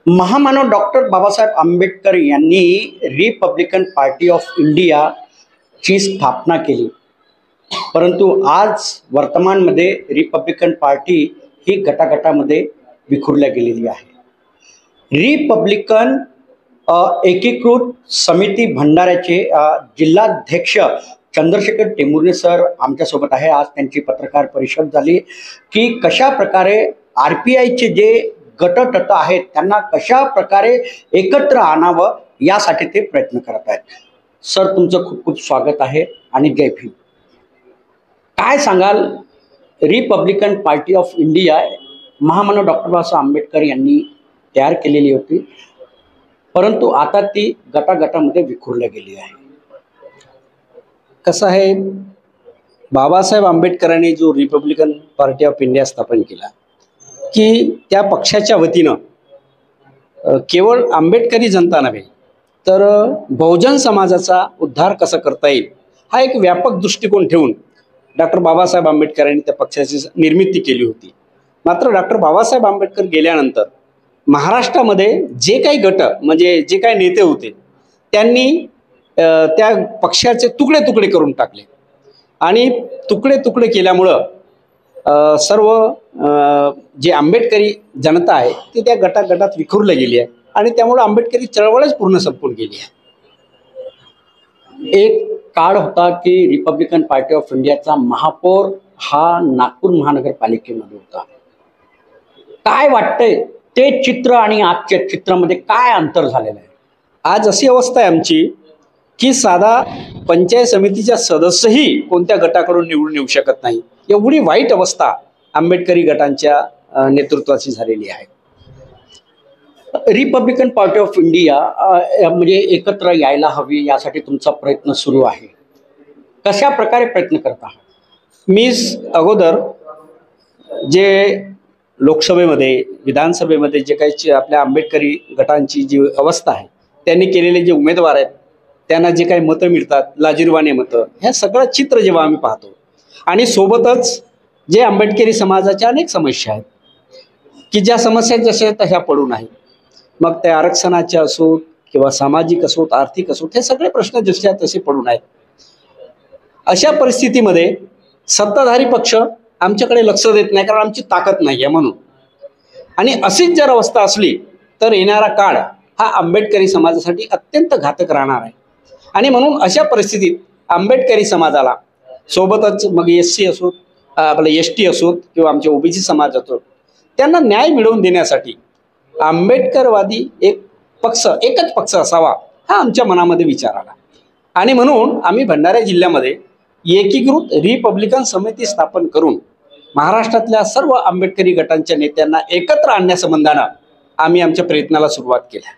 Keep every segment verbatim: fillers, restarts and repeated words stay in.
महामानव डॉक्टर बाबासाहेब आंबेडकर यांनी Republican Party of India ची स्थापना केली, परंतु आज वर्तमानमध्ये रिपब्लिकन पार्टी ही गटागटामध्ये विखुरल्या गेलेली आहे। रिपब्लिकन एकीकृत समिती भंडाऱ्याचे जिल्हाध्यक्ष चंद्रशेखर टेंभुर्णे सर आमच्यासोबत आहे। आज त्यांची पत्रकार परिषद झाली की कशा प्रकारे आर पी आयचे जे गटतट आहेत त्यांना कशा प्रकारे एकत्र आणावं यासाठी ते प्रयत्न करत आहेत। सर, तुमचं खूप खूप स्वागत आहे आणि जय भीम। काय सांगाल, रिपब्लिकन पार्टी ऑफ इंडिया महामानव डॉक्टर बाबासाहेब आंबेडकर यांनी तयार केलेली होती, परंतु आता ती गटागटामध्ये विखुरल्या गेली आहे। कसं आहे, बाबासाहेब आंबेडकरांनी जो रिपब्लिकन पार्टी ऑफ इंडिया स्थापन केला की त्या पक्षाच्या वतीनं केवळ आंबेडकरी जनता नव्हे तर बहुजन समाजाचा उद्धार कसा करता येईल हा एक व्यापक दृष्टिकोन ठेवून डॉक्टर बाबासाहेब आंबेडकरांनी त्या पक्षाची निर्मिती केली होती। मात्र डॉक्टर बाबासाहेब आंबेडकर गेल्यानंतर महाराष्ट्रामध्ये जे काही गट म्हणजे जे काही नेते होते त्यांनी त्या पक्षाचे तुकडे तुकडे करून टाकले आणि तुकडे तुकडे केल्यामुळं सर्व जे आंबेडकरी जनता आहे ती त्या गटागटात विखुरली गेली आहे आणि त्यामुळे आंबेडकरी चळवळच पूर्ण संपून गेली आहे। एक काळ होता की रिपब्लिकन पार्टी ऑफ इंडियाचा महापौर हा नागपूर महानगरपालिकेमध्ये होता। काय वाटतंय, ते चित्र आणि आजच्या चित्रामध्ये काय अंतर झालेलं आहे? आज अशी अवस्था आहे आमची की साधा पंचायत समितीचा सदस्यही कोणत्या गटाकडून निवडून येऊ शकत नाही, एवढी वाईट अवस्था आंबेडकरी गटांच्या नेतृत्वाची झालेली आहे। रिपब्लिकन पार्टी ऑफ इंडिया म्हणजे एकत्र यायला हवी यासाठी तुमचा प्रयत्न सुरू आहे, कशा प्रकारे प्रयत्न करत आहात? मी अगोदर जे लोकसभेमध्ये विधानसभेमध्ये जे काही आपल्या आंबेडकरी गटांची जी अवस्था आहे त्यांनी केलेले जे उमेदवार आहेत त्यांना जे काही मतं मिळतात, लाजिरवाणे मतं, ह्या सगळं चित्र जेव्हा आम्ही पाहतो आणि सोबतच जे आंबेडकरी समाजाच्या अनेक समस्या आहेत की ज्या समस्या जशा तशा पडून आहेत, मग त्या आरक्षणाच्या असोत किंवा सामाजिक असोत आर्थिक असोत, हे सगळे प्रश्न जशा तसे पडून आहेत। अशा परिस्थितीमध्ये सत्ताधारी पक्ष आमच्याकडे लक्ष देत नाही, कारण आमची ताकद नाही आहे म्हणून। आणि अशीच जर अवस्था असली तर येणारा काळ हा आंबेडकरी समाजासाठी अत्यंत घातक राहणार आहे आणि म्हणून अशा परिस्थितीत आंबेडकरी समाजाला सोबतच मग एस सी असोत, आपलं एस टी असोत किंवा आमचे ओबीसी समाज असोत, त्यांना न्याय मिळवून देण्यासाठी आंबेडकरवादी एक पक्ष एकच पक्ष असावा हा आमच्या मनामध्ये विचार आला आणि म्हणून आम्ही भंडारा जिल्ह्यामध्ये एकीकृत रिपब्लिकन समिती स्थापन करून महाराष्ट्रातल्या सर्व आंबेडकरी गटांच्या नेत्यांना एकत्र आणण्यासंबंधानं आम्ही आमच्या प्रयत्नाला सुरुवात केली।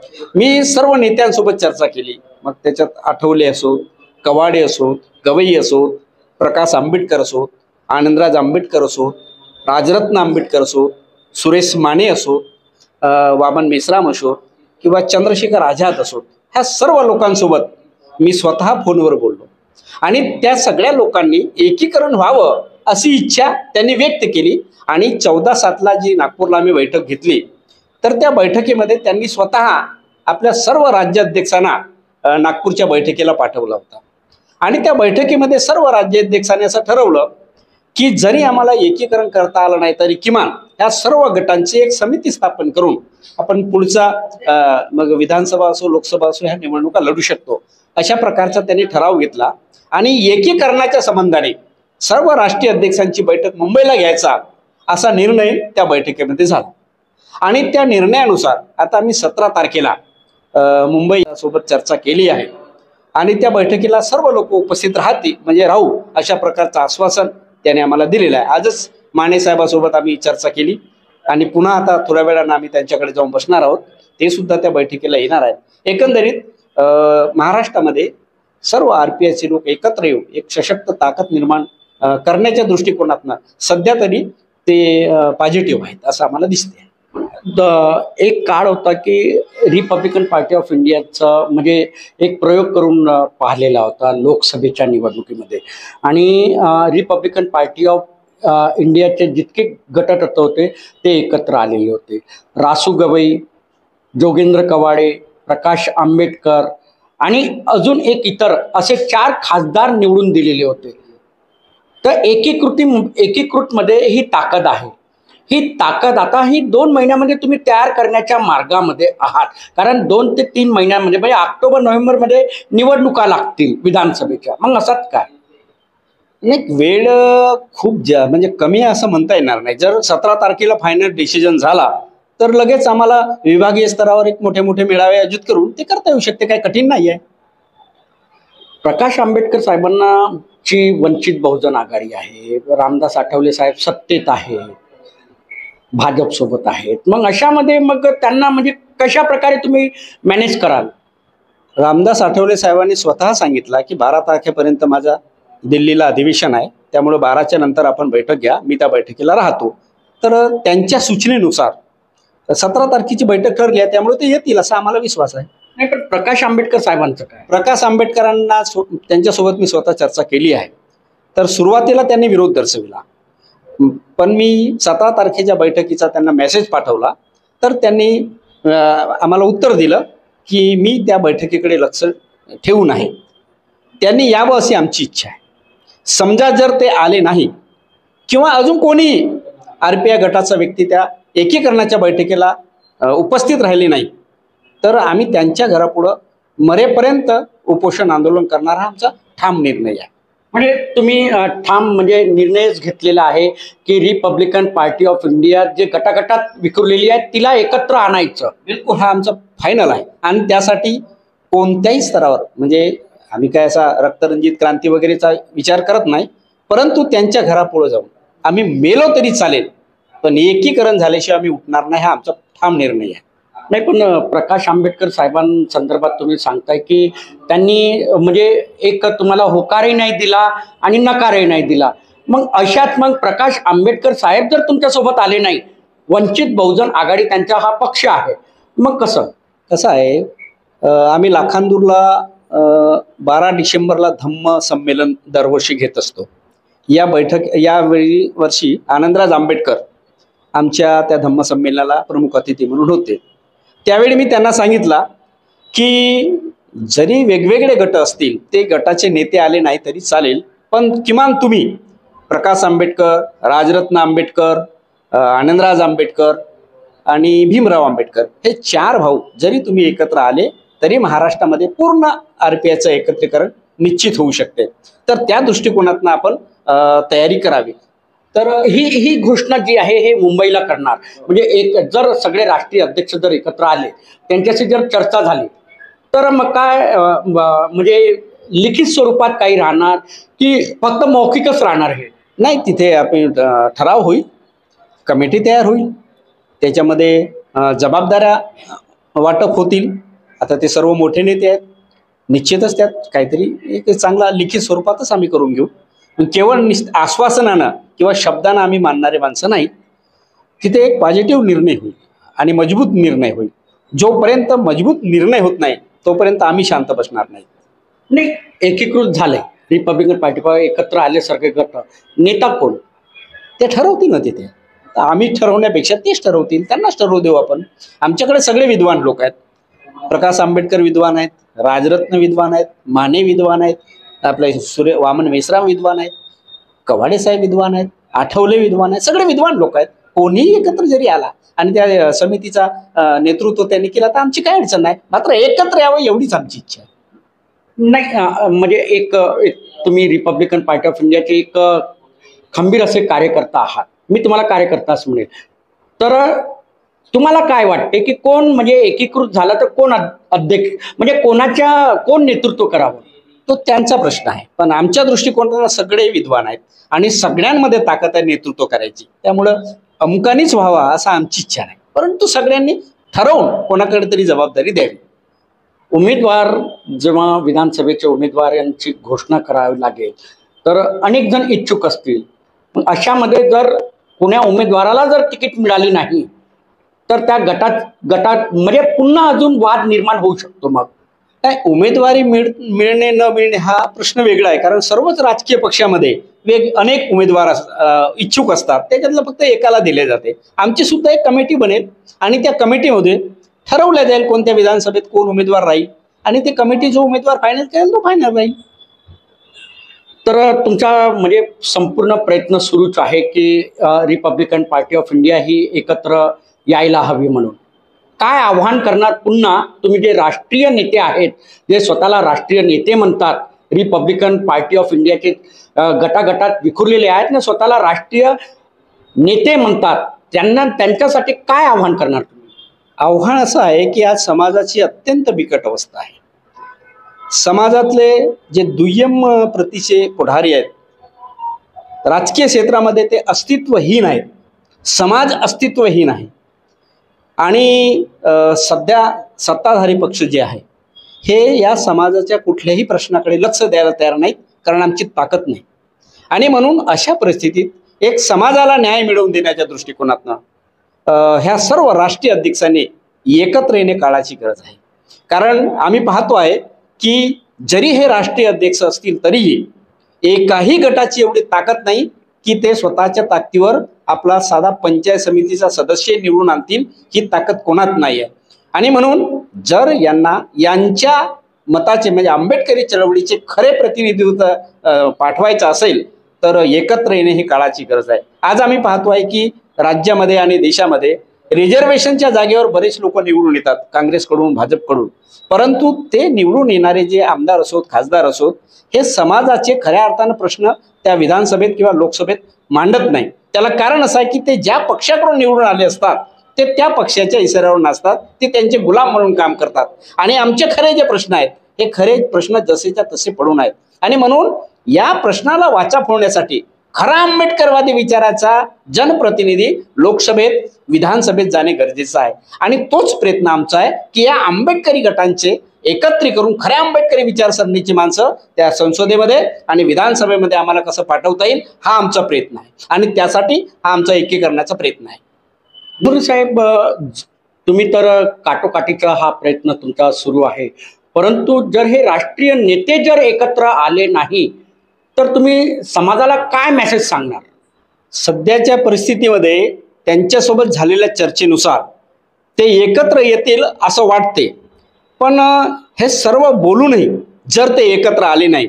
मी सर्व नेत्यांसोबत चर्चा केली, मग त्याच्यात आठवले असोत, कवाडे असोत, गवई असोत, प्रकाश आंबेडकर असोत, आनंदराज आंबेडकर असोत, राजरत्न आंबेडकर असोत, सुरेश माने असोत, वामन मेश्राम असोत किंवा चंद्रशेखर आझाद असोत, ह्या सर्व लोकांसोबत मी स्वतः फोनवर बोललो आणि त्या सगळ्या लोकांनी एकीकरण व्हावं अशी इच्छा त्यांनी व्यक्त केली आणि चौदा सातला जी नागपूरला आम्ही बैठक घेतली तर त्या बैठकीमध्ये त्यांनी स्वतः आपल्या सर्व राज्याध्यक्षांना नागपूरच्या बैठकीला पाठवला होता आणि त्या बैठकीमध्ये सर्व राज्याध्यक्षांनी असं ठरवलं की जरी आम्हाला एकीकरण करता आलं नाही तरी किमान ह्या सर्व गटांची एक समिती स्थापन करून आपण पुढचा मग विधानसभा असो लोकसभा असो ह्या निवडणुका लढू शकतो, अशा प्रकारचा त्यांनी ठराव घेतला आणि एकीकरणाच्या संबंधाने सर्व राष्ट्रीय अध्यक्षांची बैठक मुंबईला घ्यायचा असा निर्णय त्या बैठकीमध्ये झाला आणि त्या निर्णयानुसार आता आम्ही सतरा तारखेला मुंबई सोबत चर्चा केली आहे आणि त्या बैठकीला सर्व लोक उपस्थित राहतील म्हणजे राहू अशा प्रकारचं आश्वासन त्याने आम्हाला दिलेलं आहे। आजच माने साहेबांसोबत आम्ही चर्चा केली आणि पुन्हा आता थोड्या वेळानं आम्ही त्यांच्याकडे जाऊन बसणार आहोत, ते सुद्धा त्या बैठकीला येणार आहेत। एकंदरीत महाराष्ट्रामध्ये सर्व आर पी आयचे लोक एकत्र येऊन एक सशक्त ताकद निर्माण करण्याच्या दृष्टिकोनातनं सध्या तरी ते पॉझिटिव्ह आहेत असं आम्हाला दिसते। एक काळ होता की रिपब्लिकन पार्टी ऑफ इंडियाचा म्हणजे एक प्रयोग करून पाहिलेला होता लोकसभेच्या निवडणुकीमध्ये आणि रिपब्लिकन पार्टी ऑफ इंडियाचे जितके गटतत्व होते ते एकत्र आलेले होते। रासू गवई, जोगेंद्र कवाडे, प्रकाश आंबेडकर आणि अजून एक इतर असे चार खासदार निवडून दिलेले होते. तर एकीकृती एकीकृतमध्ये ही ताकद आहे. ही ताकद आता ही दोन महिन्यामध्ये तुम्ही तयार करण्याच्या मार्गामध्ये आहात, कारण दोन ते तीन महिन्यामध्ये म्हणजे ऑक्टोबर नोव्हेंबरमध्ये निवडणुका लागतील विधानसभेच्या. मग असंच काय नाही, वेळ खूप जा म्हणजे कमी आहे असं म्हणता येणार नाही. जर सतरा तारखेला फायनल डिसिजन झाला तर लगेच आम्हाला विभागीय स्तरावर एक मोठे मोठे मेळावे आयोजित करून ते करता येऊ शकते, काही कठीण नाही आहे. प्रकाश आंबेडकर साहेबांना ची वंचित बहुजन आघाडी आहे, रामदास आठवले साहेब सत्तेत आहे, भाजप सोबत आहेत. मग अशामध्ये मग त्यांना म्हणजे कशा प्रकारे तुम्ही मॅनेज कराल? रामदास आठवले साहेबांनी स्वतः सांगितलं की बारा तारखेपर्यंत माझा दिल्लीला अधिवेशन आहे, त्यामुळे बाराच्या नंतर आपण बैठक घ्या, मी त्या बैठकीला राहतो. तर त्यांच्या सूचनेनुसार सतरा तारखेची बैठक ठरली आहे, त्यामुळे ते येतील असा आम्हाला विश्वास आहे. नाही, पण प्रकाश आंबेडकर साहेबांचं काय? प्रकाश आंबेडकरांना त्यांच्यासोबत मी स्वतः चर्चा केली आहे. तर सुरुवातीला त्यांनी विरोध दर्शविला, पण मी सतरा तारखेच्या बैठकीचा त्यांना मेसेज पाठवला. तर त्यांनी आम्हाला उत्तर दिलं की मी त्या बैठकीकडे लक्ष ठेवू नाही, त्यांनी यावं अशी आमची इच्छा आहे. समजा जर ते आले नाही किंवा अजून कोणी आर पी आय गटाचा व्यक्ती त्या एकीकरणाच्या बैठकीला उपस्थित राहिले नाही तर आम्ही त्यांच्या घरापुढं मरेपर्यंत उपोषण आंदोलन करणार हा आमचा ठाम निर्णय आहे. म्हणजे तुम्ही ठाम म्हणजे निर्णयच घेतलेला आहे की रिपब्लिकन पार्टी ऑफ इंडिया जे गटागटात विखुरलेली आहे तिला एकत्र आणायचं. बिलकुल, हा आमचा फायनल आहे. आणि त्यासाठी कोणत्याही स्तरावर म्हणजे आम्ही काय असा रक्तरंजित क्रांती वगैरेचा विचार करत नाही, परंतु त्यांच्या घरापुढे जाऊन आम्ही मेलो तरी चालेल, पण एकीकरण झाल्याशिवाय आम्ही उठणार नाही, हा आमचा ठाम निर्णय आहे. नाही, पण प्रकाश आंबेडकर साहेबांसंदर्भात तुम्ही सांगताय की त्यांनी म्हणजे एक तुम्हाला होकारही नाही दिला आणि नकारही नाही दिला. मग अशात मग प्रकाश आंबेडकर साहेब जर तुमच्यासोबत आले नाही, वंचित बहुजन आघाडी त्यांचा हा पक्ष आहे, मग कसं कसं आहे, आम्ही लाखांदूरला बारा डिसेंबरला धम्म संमेलन दरवर्षी घेत असतो. या बैठक यावेळी वर्षी आनंदराज आंबेडकर आमच्या त्या धम्म संमेलनाला प्रमुख अतिथी म्हणून होते. त्यावेळी मी त्यांना सांगितलं की जरी वेगवेगळे गट असतील, ते गटाचे नेते आले नाही तरी चालेल, पण किमान तुम्ही प्रकाश आंबेडकर, राजरत्न आंबेडकर, आनंदराज आंबेडकर आणि भीमराव आंबेडकर हे चार भाऊ जरी तुम्ही एकत्र आले तरी महाराष्ट्रामध्ये पूर्ण आर पी आयचं एकत्रीकरण निश्चित होऊ शकते. तर त्या दृष्टिकोनातून आपण तयारी करावी. तर ही ही घोषणा जी आहे हे मुंबईला करणार, म्हणजे एक जर सगळे राष्ट्रीय अध्यक्ष जर एकत्र आले, त्यांच्याशी जर चर्चा झाली तर मग काय म्हणजे लिखित स्वरूपात काही राहणार की फक्त मौखिकच राहणार? हे नाही, तिथे आपण ठराव होईल, कमिटी तयार होईल, त्याच्यामध्ये जबाबदाऱ्या वाटप होतील. आता ते सर्व मोठे नेते आहेत, निश्चितच त्यात काहीतरी एक चांगला लिखित स्वरूपातच आम्ही करून घेऊ. पण केवळ निश्चित आश्वासनानं किंवा शब्दानं आम्ही मानणारे माणसं नाही, तिथे एक पॉझिटिव्ह निर्णय होईल आणि मजबूत निर्णय होईल. जोपर्यंत मजबूत निर्णय होत नाही तोपर्यंत आम्ही शांत बसणार नाही. नाही, एकीकृत झाले, रिपब्लिकन पार्टी एकत्र आले सगळे गट, नेता कोण ते ठरवतील ना तिथे. आम्ही ठरवण्यापेक्षा तेच ठरवतील, त्यांनाच ठरवू देऊ आपण. आमच्याकडे सगळे विद्वान लोक आहेत. प्रकाश आंबेडकर विद्वान आहेत, राजरत्न विद्वान आहेत, माने विद्वान आहेत, आपले सूर्य वामन मेश्राम विद्वान आहेत, कवाडे साहेब विद्वान आहेत, आठवले विद्वान आहेत, सगळे विद्वान लोक आहेत. कोणीही एकत्र जरी आला आणि त्या समितीचा नेतृत्व त्यांनी केला तर आमची काय अडचण नाही, मात्र एकत्र यावं एवढीच आमची इच्छा आहे. नाही, म्हणजे एक तुम्ही रिपब्लिकन पार्टी ऑफ इंडियाचे एक खंबीर असे कार्यकर्ता आहात, मी तुम्हाला कार्यकर्ताच म्हणेल. तर तुम्हाला काय वाटते की कोण म्हणजे एकीकृत झाला तर कोण अध्यक्ष म्हणजे कोणाच्या कोण नेतृत्व करावं, तो त्यांचा प्रश्न आहे. पण आमच्या दृष्टिकोनाला सगळे विद्वान आहेत आणि सगळ्यांमध्ये ताकद आहे नेतृत्व करायची, त्यामुळं अमुकानीच व्हावा असं आमची इच्छा नाही, परंतु सगळ्यांनी ठरवून कोणाकडे तरी जबाबदारी द्यावी. उमेदवार जेव्हा विधानसभेचे उमेदवार यांची घोषणा करावी लागेल तर अनेक जण इच्छुक असतील, पण अशामध्ये जर कोण्या उमेदवाराला जर तिकीट मिळाली नाही तर त्या गटात गटात म्हणजे पुन्हा अजून वाद निर्माण होऊ शकतो. मग काय उमेदवारी मिळ मिळणे न मिळणे हा प्रश्न वेगळा आहे, कारण सर्वच राजकीय पक्षामध्ये वेग अनेक उमेदवार इच्छुक असतात, त्याच्यातलं फक्त एकाला दिले जाते. आमची सुद्धा एक कमिटी बनेल आणि त्या कमिटीमध्ये ठरवलं जाईल कोणत्या विधानसभेत कोण उमेदवार राहील आणि ते कमिटी जो उमेदवार फायनल करेल तो फायनल राहील. तर तुमचा म्हणजे संपूर्ण प्रयत्न सुरूच आहे की रिपब्लिकन पार्टी ऑफ इंडिया ही एकत्र यायला हवी म्हणून. काय आव्हान करणार पुन्हा तुम्ही जे राष्ट्रीय नेते आहेत, जे स्वतःला राष्ट्रीय नेते म्हणतात, रिपब्लिकन पार्टी ऑफ इंडियाचे गटागटात विखुरलेले आहेत ना, स्वतःला राष्ट्रीय नेते म्हणतात, त्यांना त्यांच्यासाठी काय आव्हान करणार तुम्ही? आव्हान असं आहे की आज समाजाची अत्यंत बिकट अवस्था आहे. समाजातले जे दुय्यम प्रतीचे पुढारी आहेत, राजकीय क्षेत्रामध्ये ते अस्तित्वहीन आहेत, समाज अस्तित्वहीन आहे. आणि सध्या सत्ताधारी पक्ष जे आहे हे या समाजाच्या कुठल्याही प्रश्नाकडे लक्ष द्यायला तयार नाहीत, कारण आमची ताकद नाही. आणि म्हणून अशा परिस्थितीत एक समाजाला न्याय मिळवून देण्याच्या दृष्टिकोनातनं ह्या सर्व राष्ट्रीय अध्यक्षांनी एकत्र येणे काळाची गरज आहे. कारण आम्ही पाहतो आहे की जरी हे राष्ट्रीय अध्यक्ष असतील तरीही एकाही गटाची एवढी ताकद नाही की ते स्वतःच्या ताकदीवर आपला साधा पंचायत समितीचा सदस्य निवडून आणतील, ही ताकद कोणात नाही आहे. आणि म्हणून जर यांना यांच्या मताचे म्हणजे आंबेडकरी चळवळीचे खरे प्रतिनिधित्व पाठवायचं असेल तर एकत्र येणे ही काळाची गरज आहे. आज आम्ही पाहतो आहे की राज्यामध्ये आणि देशामध्ये रिझर्वेशनच्या जागेवर बरेच लोक निवडून येतात, काँग्रेसकडून भाजपकडून, परंतु ते निवडून येणारे जे आमदार असोत खासदार असोत हे समाजाचे खऱ्या अर्थानं प्रश्न त्या विधानसभेत किंवा लोकसभेत मांडत नाही. त्याला कारण असं आहे की ते ज्या पक्षाकडून निवडून आले असतात ते त्या पक्षाच्या इशाऱ्यावर नसतात, ते त्यांचे गुलाम म्हणून काम करतात. आणि आमचे खरे जे प्रश्न आहेत हे खरे प्रश्न जसेच्या तसे पडून आहेत. आणि म्हणून या प्रश्नाला वाचा फोडण्यासाठी खरा आंबेडकरवादी विचाराचा जनप्रतिनिधी लोकसभेत विधानसभेत जाणे गरजेचं आहे. आणि तोच प्रयत्न आमचा आहे की या आंबेडकरी गटांचे एकत्रित करून खऱ्या आंबेडकरी विचारसरणीची माणसं त्या संसदेमध्ये आणि विधानसभेमध्ये आम्हाला कसं पाठवता येईल हा आमचा प्रयत्न आहे. आणि त्यासाठी हा आमचा एकीकरणाचा प्रयत्न आहे. गुरु साहेब, तुम्ही तर काटोकाटीचा हा प्रयत्न तुमचा सुरू आहे, परंतु जर हे राष्ट्रीय नेते जर एकत्र आले नाही तर तुम्ही समाजाला काय मेसेज सांगणार? सध्याच्या परिस्थितीमध्ये त्यांच्यासोबत झालेल्या चर्चेनुसार ते एकत्र येतील असं वाटते, पण हे सर्व बोलूनही जर ते एकत्र आले नाही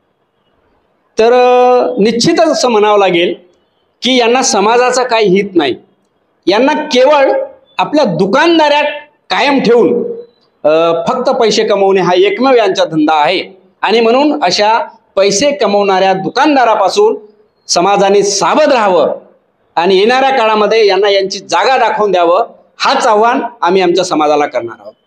तर निश्चितच असं म्हणावं लागेल की यांना समाजाचा काही हित नाही. यांना केवळ आपल्या दुकानदारात कायम ठेवून फक्त पैसे कमवणे हा एकमेव यांचा धंदा आहे. आणि म्हणून अशा पैसे कमवणाऱ्या दुकानदारापासून समाजाने सावध राहावं आणि येणाऱ्या काळामध्ये यांना यांची जागा दाखवून द्यावं, हाच आव्हान आम्ही आमच्या समाजाला करणार आहोत.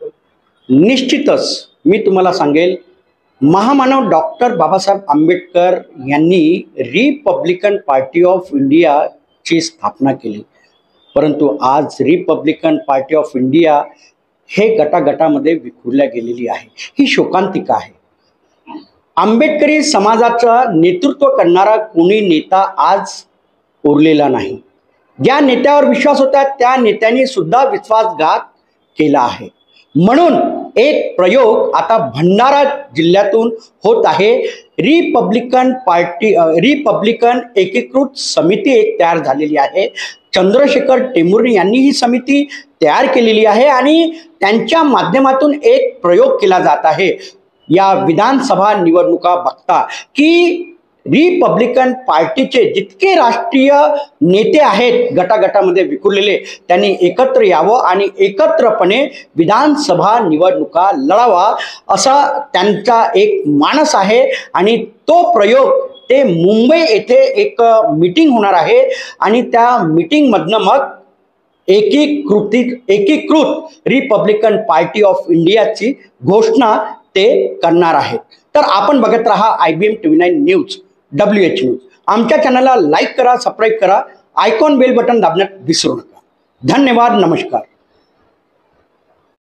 निश्चितच मी तुम्हाला सांगेल, महामानव डॉक्टर बाबासाहेब आंबेडकर यांनी रिपब्लिकन पार्टी ऑफ इंडियाची स्थापना केली, परंतु आज रिपब्लिकन पार्टी ऑफ इंडिया हे गटागटामध्ये विखुरल्या गेलेली आहे. ही शोकांतिका आहे. आंबेडकरी समाजाचं नेतृत्व करणारा कोणी नेता आज उरलेला नाही. ज्या नेत्यावर विश्वास होता त्या नेत्यांनी सुद्धा विश्वासघात केला आहे. म्हणून एक प्रयोग आता भंडारा जिल्ह्यातून होत आहे. रिपब्लिकन पार्टी रिपब्लिकन एकीकृत समिती एक तयार झालेली आहे. चंद्रशेखर टेमुर्ने यांनी ही समिती तयार केलेली आहे आणि त्यांच्या माध्यमातून एक प्रयोग केला जात आहे या विधानसभा निवडणुका बघता की रिपब्लिकन पार्टीचे जितके राष्ट्रीय नेते आहेत गटागटामध्ये विखुरलेले त्यांनी एकत्र यावं आणि एकत्रपणे विधानसभा निवडणुका लढावा असा त्यांचा एक मानस आहे. आणि तो प्रयोग ते मुंबई येथे एक मीटिंग होणार आहे आणि त्या मीटिंगमधनं मग एकीकृती एकीकृत रिपब्लिकन पार्टी ऑफ इंडियाची घोषणा ते करणार आहेत. तर आपण बघत राहा I B M T V nine news, W H news. आमच्या चॅनलला लाईक करा, सबस्क्राईब करा, आयकॉन बेल बटन दाबण्यात विसरू नका. धन्यवाद, नमस्कार.